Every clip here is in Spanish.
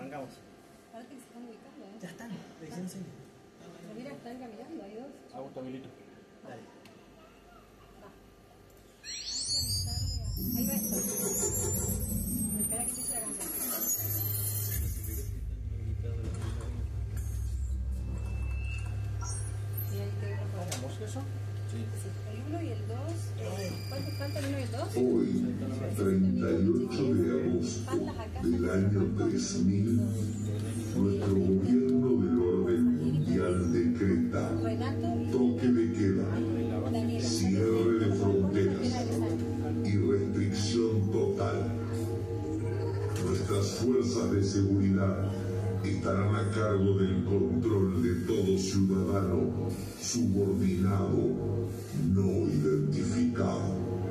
arrancamos. Parece que se están ubicando, ¿eh? Ya están, recién se. Pero mira, están caminando, hay dos. Augusto habilito. Dale. Hay que avisarle a... Ahí va esto. Espera que empiece la canción. Y ahí te ¿Hagamos eso? Sí, el 1 y el 2. ¿Cuánto falta el 1 y el 2? Hoy, 38 de agosto del año 3000, nuestro gobierno del orden mundial decreta toque de queda, cierre de fronteras y restricción total. Nuestras fuerzas de seguridad estarán a cargo del control de todo ciudadano subordinado no identificado.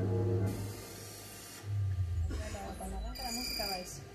Cuando arranca la música va eso.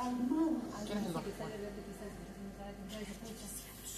armados. ¿Quién es el que sale de quizás no sabe contar esa pucha?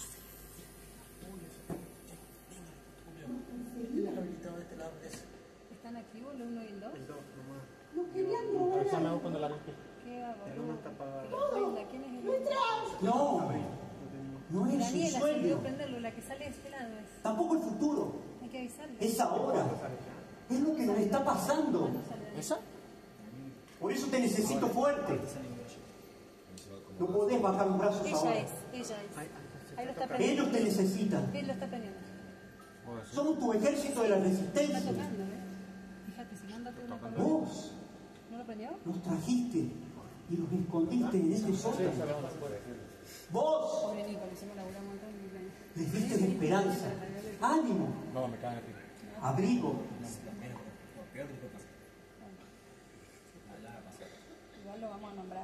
¿Están activos el 1 y el 2? El 2, nomás. No querían Eso robar. me hago cuando la rompí. ¿Qué hago? El 1 está apagado. ¿Quién es el ¡Detrás! No, no es un Daniela, se olvidó sueño. prenderlo, la que sale de este lado es. Tampoco el futuro. Hay que avisarle. Es ahora. Es lo que nos está pasando. ¿Cuándo sale de ahí? ¿Esa? Por eso te necesito fuerte. No podés bajar los brazos Ella ahora. es. Ahí lo está prendiendo. Ellos te necesitan. Él lo está prendiendo. Somos tu ejército de la Está resistencia. tocando, Fíjate, si manda tú una palabra. Vos ¿No lo prendió? nos trajiste y los escondiste en este sótano. Vos Pobre Nico, le hicimos laburar un montón y les diste esperanza, ánimo, No, me cagan a ti. abrigo. igual lo vamos a nombrar.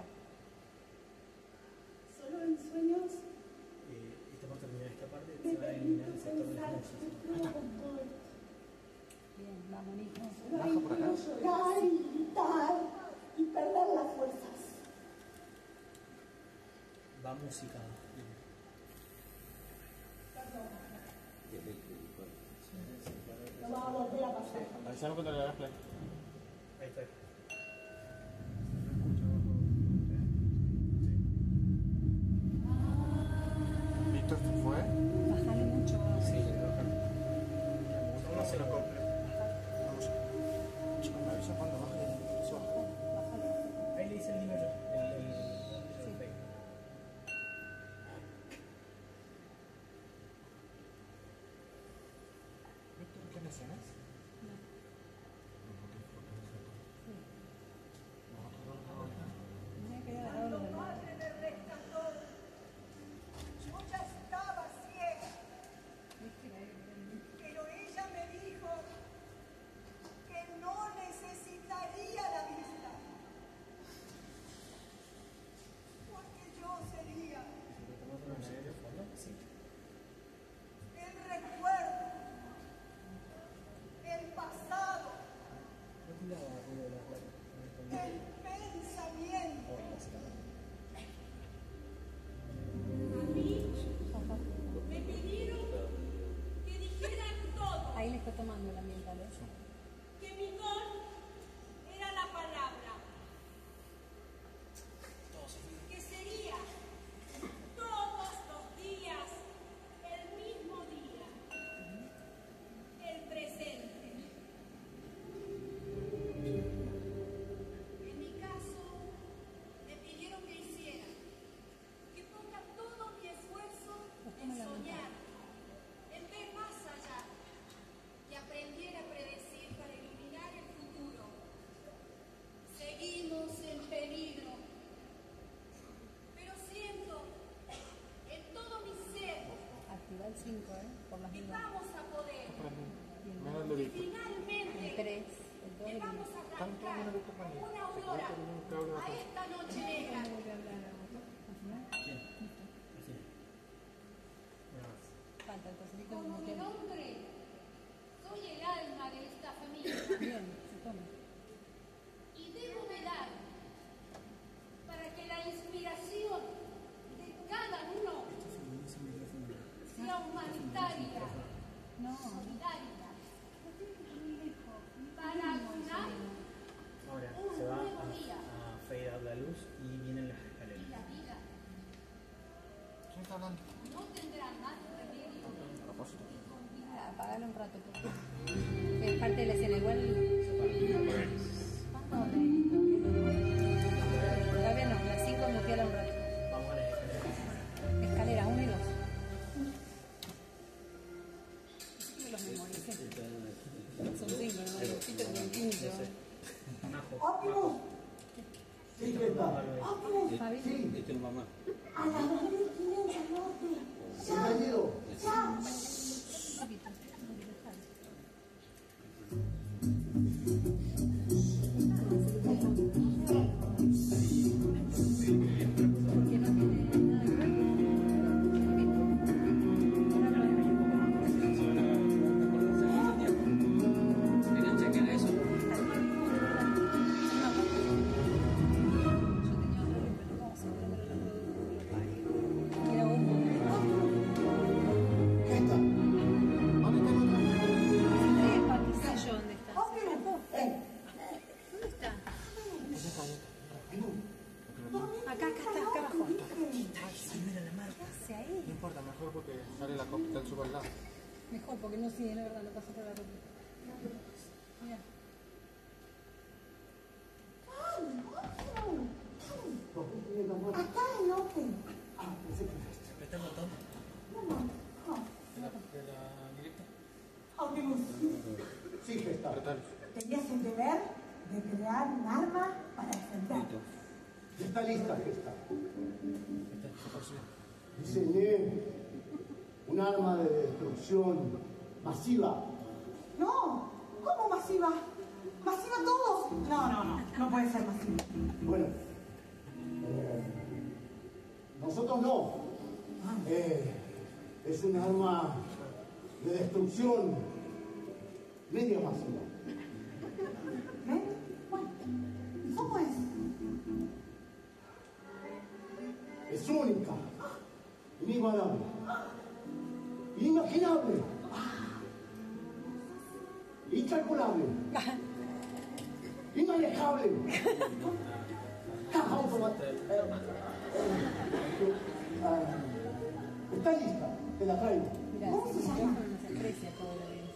Solo en sueños Esta parte terminar esta parte, me se va a eliminar el permiten sector de las pensar luces. que puedo con todo esto. Bien, vamos, Nico. Ay, quiero llorar y gritar y perder las fuerzas. Va música. No va a volver a pasar. Avísame cuando le hagas play. Ahí está. ¿Víctor se fue? Bajale mucho. Sí, le voy a bajar. No se lo compre. Vamos. Me avisa cuando baje el software. Bájale. Ahí le hice el nivel. El fake. ¿Víctor qué le escenas? Me he quedado los demás. Madre del rescatador, yo ya estaba ciega, pero ella me dijo que no necesitaría la vista, porque yo sería el recuerdo, el pasado, el pensamiento. A mí me pidieron que dijera todo, Ahí le está tomando el ambiental, que mi don era la palabra, que sería todos los días el mismo día, el presente. En mi caso, me pidieron que hiciera, que ponga todo mi esfuerzo en soñar, en ver más allá, que aprendiera a predecir para iluminar el futuro. Seguimos en peligro, pero siento en todo mi ser Activa el 5, por las que dudas. vamos a poder, Menos el de que Víctor. El finalmente 3, el 2 y le el 1. vamos a Tanto arrancar menos Víctor para mí. una Se aurora corta un cable a acá. esta noche negra. ¿Cómo voy a hablar ahora? ¿Al final? Falta el cosito Como mi nombre, soy el alma de esta familia Bien, se toma. y debo velar para que la inspiración de cada uno sea humanitaria, No, solidaria, para aunar Ahora un se va nuevo día a fade out la luz y vienen las y escaleras. la vida ¿Quién está hablando? no tendrá más remedio A propósito. apagalo un rato. Porque es parte de la escena. Igual. ¿Cuándo? Todavía no, las 5 muteala un rato. Vamos a las escaleras. Escalera 1 y 2. Yo los memoricé. Son 5, ¿no? Los chiquitos son 15. Óptimo, Sí, ¿qué tal? óptimo. Fabi. Sí, A las 2500 norte. Ya, bienvenido. ya. Un poquito. Porque no tiene nada que ver. Yo tenía otro, pero vamos a el subo al lado. Mejor, porque no sigue, la verdad, no pasa por la ropa. Mira. Acá el hotel. Ah, pensé que era este. ¿Está el botón? No. ¿De la directa? Optimus, Sí, que está. Apretalo. tenías el deber de crear un arma para defenderte. Ya está lista, Gesta. Está, se puede subir. Diseñé un arma de destrucción masiva. No, ¿cómo masiva? ¿Masiva todos? No puede ser masiva. Bueno, nosotros no. Es un arma de destrucción media masiva. ¿Ven? Bueno, ¿y cómo es? Es única, inigualable, inimaginable, incalculable, inmanejable. Está lista, te la traigo. Mira, ¿Cómo se si llama? no se aprecia todo lo que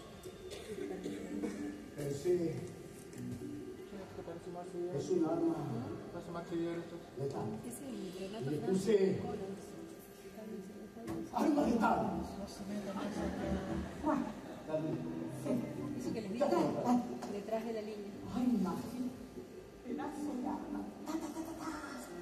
Pensé, ¿Te parece más ideal? es un arma ¿Parece más ideal esto? letal. es. Es el Renato Le Franco puse Collins. arma letal. Bueno, sí. Eso que les digo, detrás de la línea. Ay, imagínate. Pedazo de arma. Ta, ta, ta, ta, ta.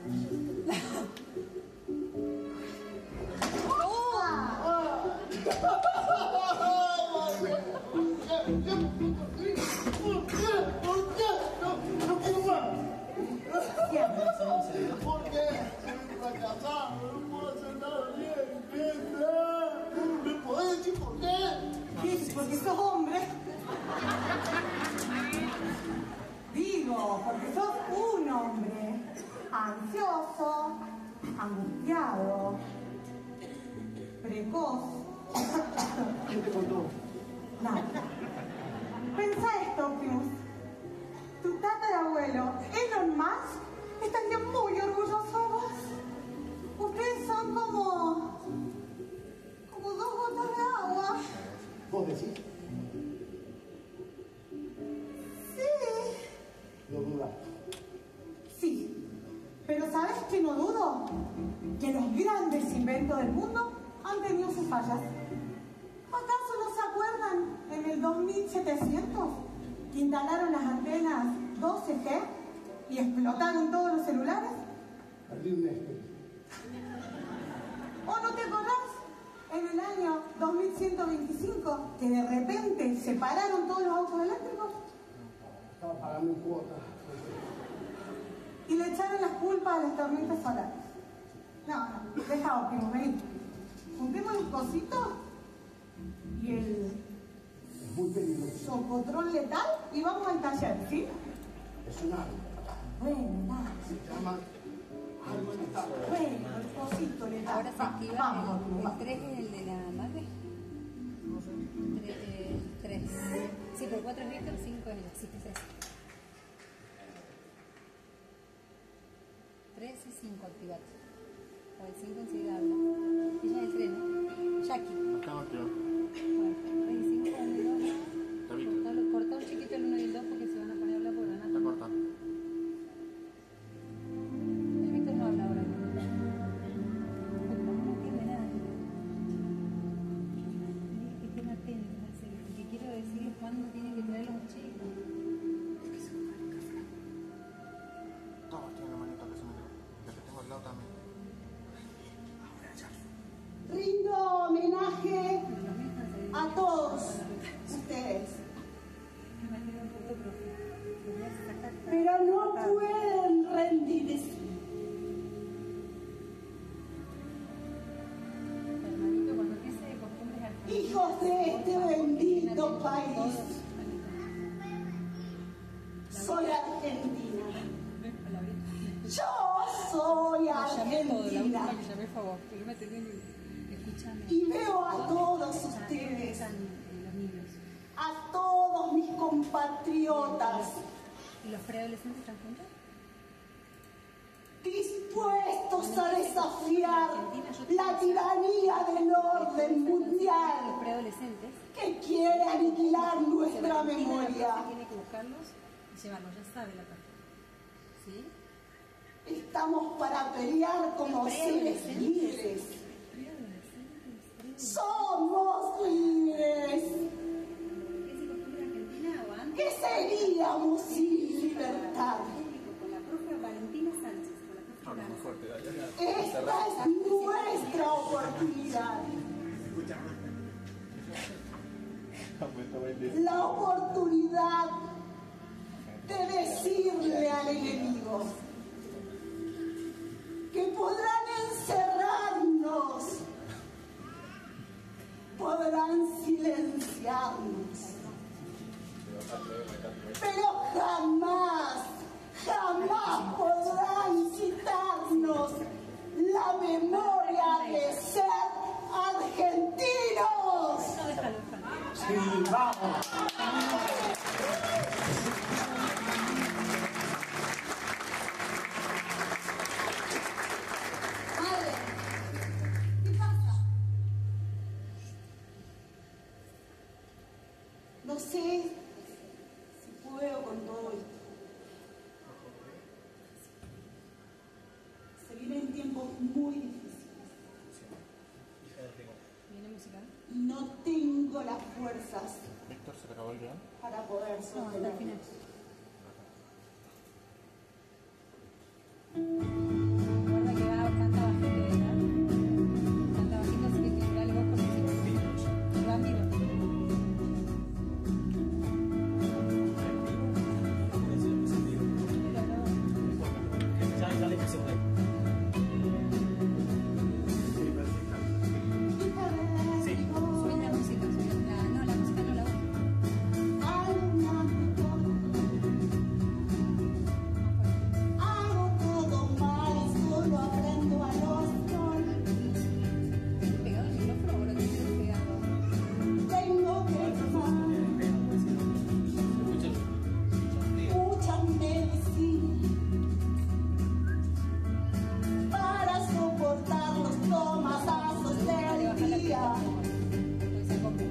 No quiero más. Siempre. ¿Por qué? Soy fracasado, no puedo hacer nada bien, gente. ¿Me podés decir por qué? Sí, porque sos hombre. Digo, porque sos un hombre ansioso, angustiado, precoz. ¿Quién te contó? Nada. Pensá esto, Optimus. Tu tatarabuelo, Elon Musk, estaría muy orgulloso de vos. Ustedes son como dos gotas de agua. ¿Vos decís? Sí. No dudas. Sí, pero ¿sabes qué no dudo? Que los grandes inventos del mundo han tenido sus fallas. ¿Acaso no se acuerdan en el 2700 que instalaron las antenas 12G y explotaron todos los celulares? Perdí un este. ¿O no te acordás? En el año 2125 que de repente se pararon todos los autos eléctricos Estaba pagando en cuota. y le echaron las culpas a las tormentas solares. No, deja Optimus, vení. Juntemos los cositos y el Es muy peligroso. socotrón letal y vamos al taller, ¿sí? Es un arma. Bueno, nada. Se llama arma letal. Bueno, el cosito letal. Ahora se activa Vamos, Optimus, el vamos. 3 es el de la madre. 3. Sí, pero 4 es Víctor, 5 es ella. Sí, que es ese. 3 y 5 activate. O el 5 enseguida habla. Ella es el 3, ¿no? Jackie. No estaba activado. Bueno, 3 y 5, 1 y 2. Está Víctor. Corta un chiquito el 1 y el 2 porque se van a poner a hablar por Está Renato. cortado. El Víctor no habla ahora. Porque no entiende nada. Que estén atentos, en serio, porque quiero decirles cuándo tienen que traer los chicos. Todos tienen la manita que se me dio. La que tengo al lado también. Rindo homenaje a todos ustedes. Pero no pueden rendirse. Hermanito, cuando empiece de costumbres argentinas, Hijos de este bendito país. Soy argentina. Yo soy llamé todo, la argentina. última que llamé fue a vos, porque me atendí escuchando. Y veo a todos ustedes, Están los niños. a todos mis compatriotas, ¿Y los preadolescentes están juntos? dispuestos a desafiar la tiranía del orden mundial preadolescentes que quiere aniquilar nuestra memoria. tiene que buscarlos y llevarlos, ya sabe la página. ¿Sí? Estamos para pelear como seres libres. Somos libres. ¿Qué seríamos sin libertad? Con la profe Valentina Sánchez. Con la profe Esta es nuestra oportunidad. La oportunidad de decirle al enemigo que podrán encerrarnos, podrán silenciarnos, pero jamás podrán quitarnos la memoria de ser argentinos. Sí, vamos. Madre, ¿qué pasa? No sé si puedo con todo esto. Se vienen tiempos muy difíciles. ¿Viene musical? Y no tengo las fuerzas Víctor, ¿se te acabó el guión? para poder No, hasta el sostenerlo. final. Recuerda que canta bajito, ¿verdad? Canta bajito, así que dale vos porque si va en vivo. Subí la música, no, la música no la uso. Hago todo mal y solo aprendo a los solos. ¿Pegado el micrófono o lo tienes pegado? Tengo que tomar mucha medicina para soportar los tomazazos del día. Pues se acopla.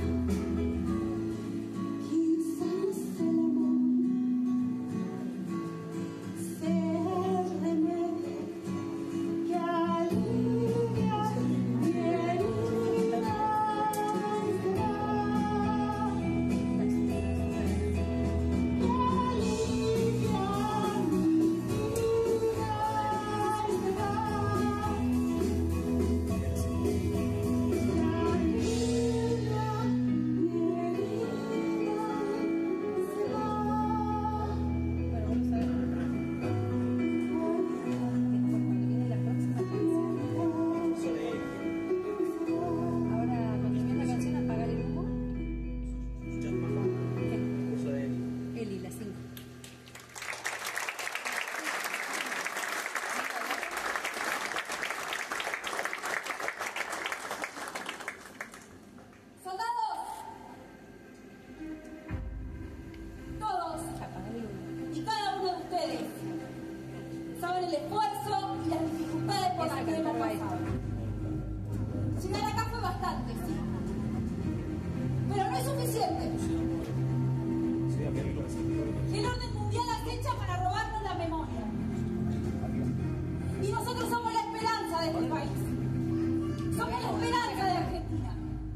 Quizás el amor sea el remedio que alivia mi herida. Pero vamos a ver. Después, cuando viene la próxima canción. Ahora, cuando viene la canción, apagar el humo. Eli, la 5. ¡Soldados! Todos Apagar el humo. y cada uno de ustedes saben el esfuerzo y las dificultades por las que hemos pasado. Llegar acá fue bastante, sí. Pero no es suficiente. El orden mundial acecha para robarnos la memoria. Y nosotros somos la esperanza de este país. Somos la esperanza de Argentina.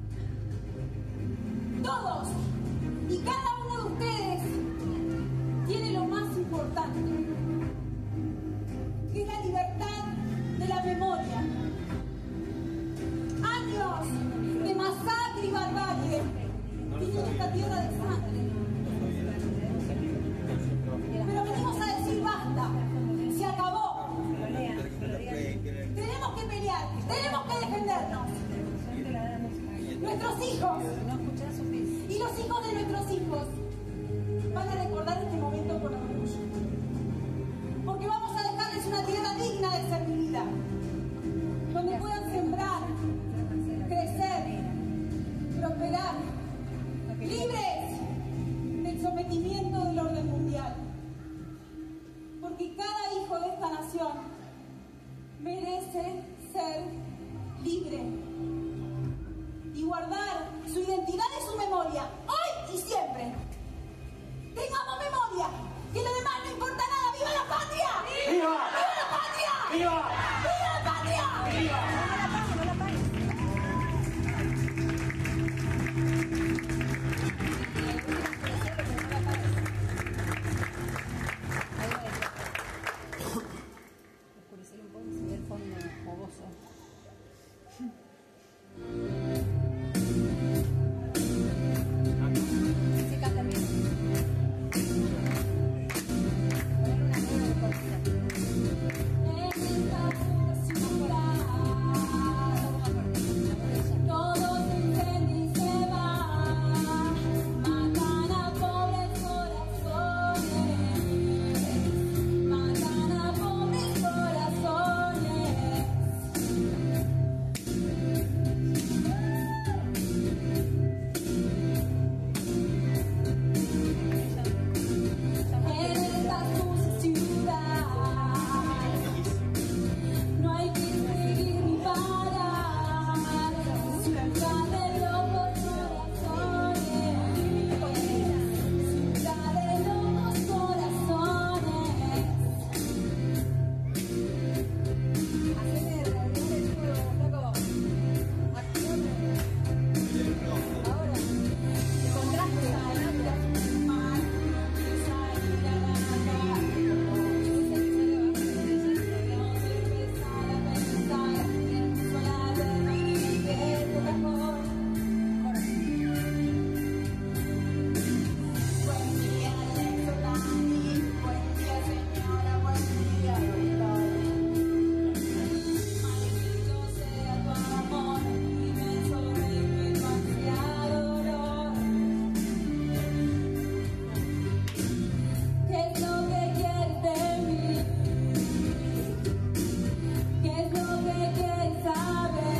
Todos y cada uno de ustedes tiene lo más importante, que es la libertad de la memoria. Años de masacre y barbarie tiene esta tierra merece ser libre y guardar su identidad y su memoria, hoy y siempre. Tengamos memoria, que lo demás no importa nada. ¡Viva la patria! ¡Viva! ¡Viva la patria! ¡Viva! ¡Viva la patria! ¡Viva! Oscurecer un poco y se ve el fondo fogoso. Se canta bien. Poner una negra de cortita. Todo se incendia y se va, matan a pobres corazones, matan a pobres corazones. En esta dulce ciudad no hay que seguir ni parar, ciudad de locos corazones, ciudad de locos corazones. Haceme el fuego, loco. Ahora. El contraste. Buen día, Alexo Dani. Buen día, señora. Buen día, doctor. Maldito sea tu amor, inmenso reino y tu ansiado dolor. ¿Qué es lo que quieres de mí? ¿Qué es lo que quieres saber?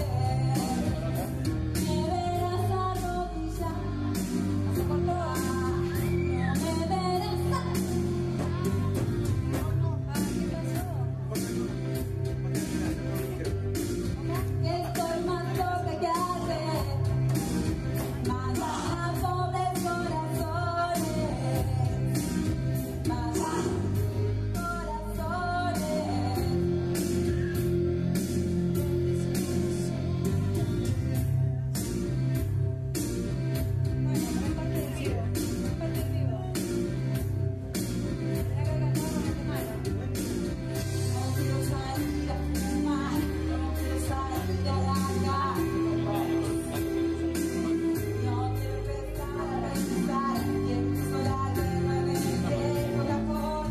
Me verás arrodillar. No me verás que estoy más loca que ayer. Matan a pobres corazones, matan corazones. Bueno, pero es parte del vivo. Es parte del vivo. Tenés que cantar con el tema. No quiero salir a fumar, no quiero salir a la calle. No quiero empezar a pensar y empiezo la guerra en el viejo cajón.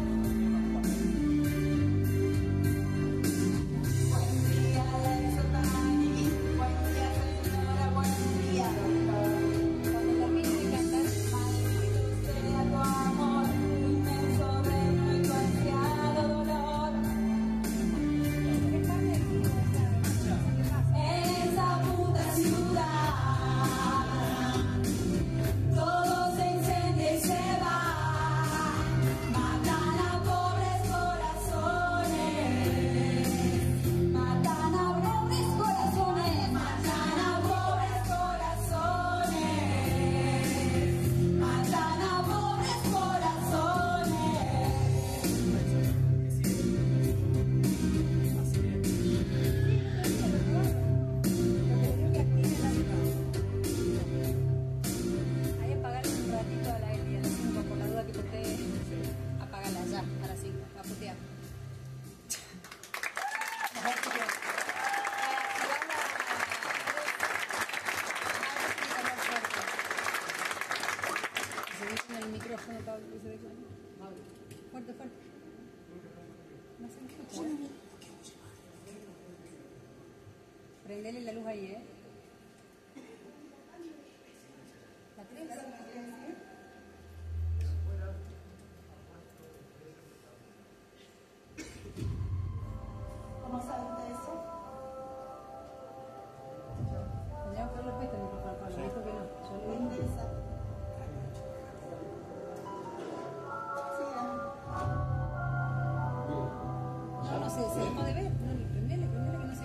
Buen día, Alexo Dani. Buen día, señora. Buen día, doctor. Cuando termine de cantar, Maldito sea tu amor, inmenso reino y tu ansiado dolor. es parte del vivo. O sea, ¿qué pasa? En esa puta ciudad todo se incendia y se va, matan a pobres corazones, matan a pobres corazones, matan a pobres corazones, matan a pobres corazones. Ahí apagarle un ratito a la Eli, a las 5, por la duda que te apagala ya, a las 5, a putear. Mejor putear. Se ve con el micrófono, Pablo, que se ve con... Fuerte, fuerte. No se me escucha. Prendele la luz ahí, ¿eh? La 3. ¿Cómo sabe usted eso? Tendríamos que haberlo puesto el micrófono, Pablo, dijo que no. Yo le Me dije. interesa. Siga. No, no sé, se dejó de ver. No, prendele que no se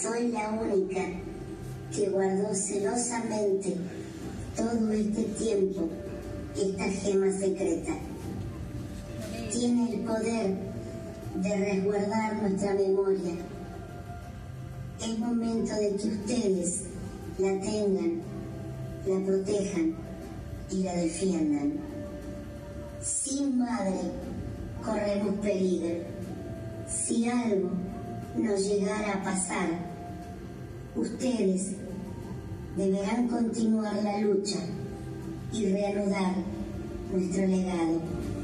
soy la única que guardó celosamente todo este tiempo esta gema secreta. Tiene el poder de resguardar nuestra memoria. Es momento de que ustedes la tengan, la protejan y la defiendan. Sin madre corremos peligro. Si algo nos llegara a pasar, ustedes deberán continuar la lucha y reanudar nuestro legado.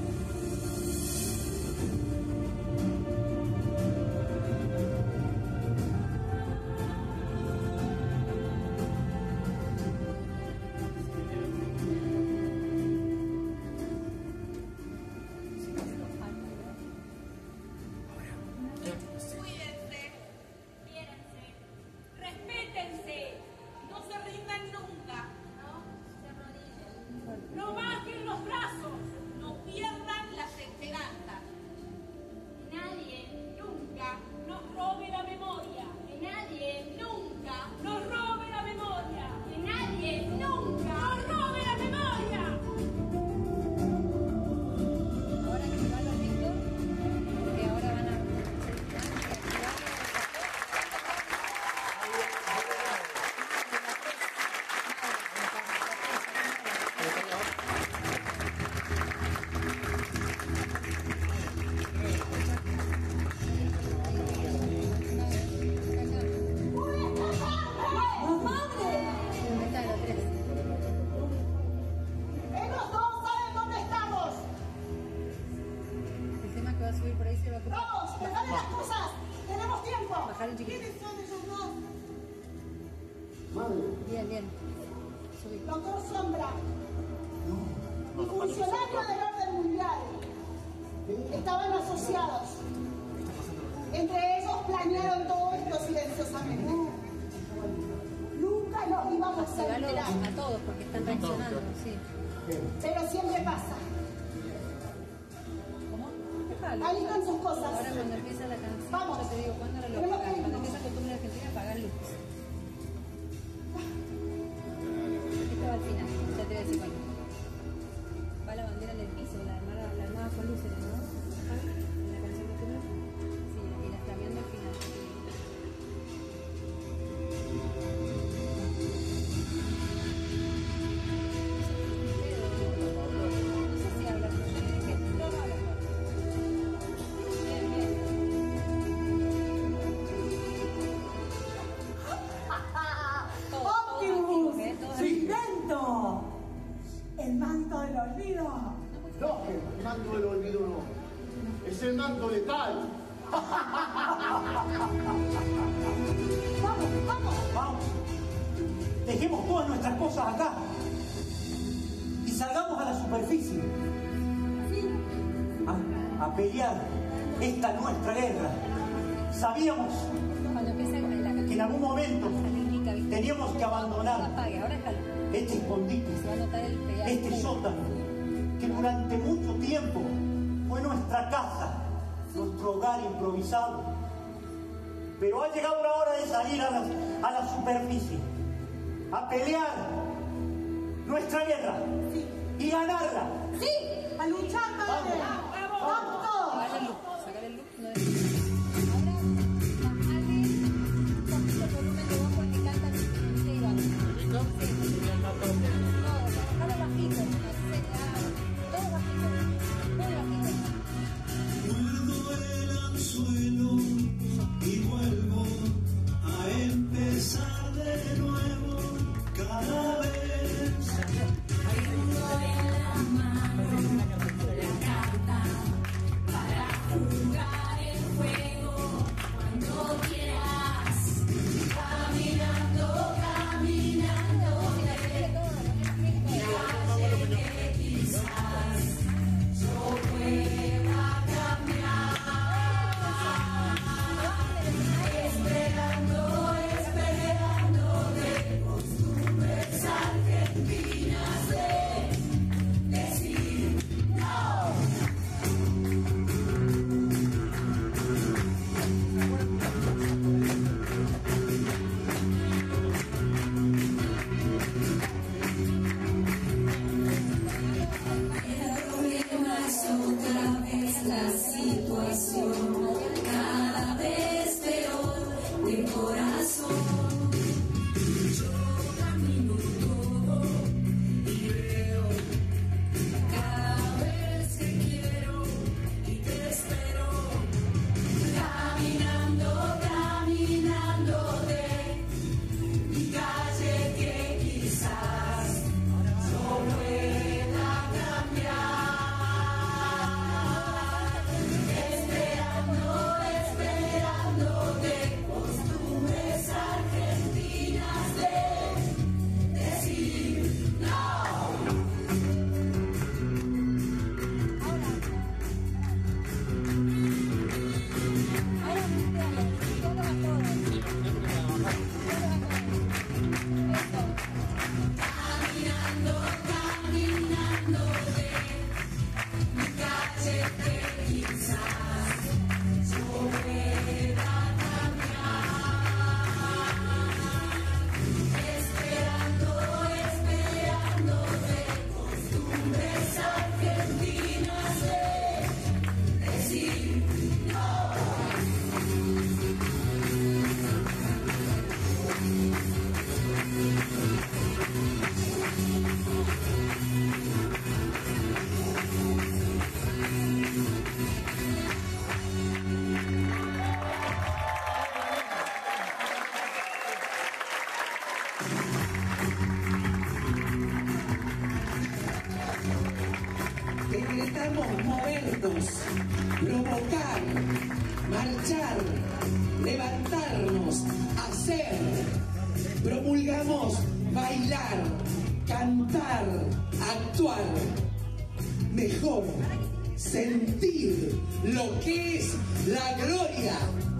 Doctor Sombra y funcionario del orden mundial estaban asociados. Entre ellos planearon todo esto silenciosamente. Nunca nos íbamos a enterar. A todos porque están reaccionando, sí. Pero siempre pasa. ¿Cómo? Déjalo. Ahí están sus cosas. Ahora cuando empieza la canción, vamos. yo te digo, ¿cuándo lo Tenemos que Cuando irnos. empieza la costumbre argentina, apagar luces. Esto va al final, ya te voy a decir cuándo. Va la bandera en el piso, la armada con luces, ¿no? Ajá, en la canción que tú. Sí, y la flameando al final. No sé si habla, pero yo dije que no habla. Bien, bien. ¡Optimus! ¡Su invento! El manto del olvido. No, el manto del olvido no. Es el manto letal. ¡Vamos, vamos! Vamos. Dejemos todas nuestras cosas acá. Y salgamos a la superficie. A pelear esta nuestra guerra. Sabíamos Cuando empieza la que en algún momento teníamos que no abandonar apague, ahora déjalo. este escondite, Se va a notar el pegar. este sótano, que durante mucho tiempo fue nuestra casa, nuestro hogar improvisado. Pero ha llegado la hora de salir a la superficie, a pelear nuestra guerra y ganarla. ¡Sí! ¡A luchar, madre! ¡Vamos todos! Sacar el look, no dejes. Ahora, bajale un poquito el volumen de voz porque canta y ahí vamos. Sí. No, bajalo bajito. Todo bajito. Muy bajito. Muerdo el anzuelo y vuelvo a empezar de nuevo cada vez. Tengo en la mano la carta para jugar el juego. Decretamos movernos, provocar, marchar, levantarnos, hacer. Promulgamos bailar, cantar, actuar. Mejor sentir lo que es la gloria